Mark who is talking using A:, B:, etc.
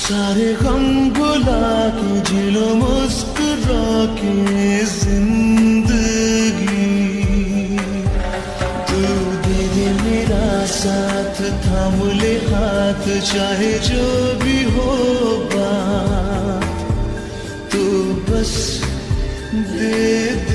A: सारे गम भुला के जी लो मुस्कुरा के जिंदगी। तू दे दे मेरा साथ, थाम ले हाथ, चाहे जो भी होगा। तू बस दे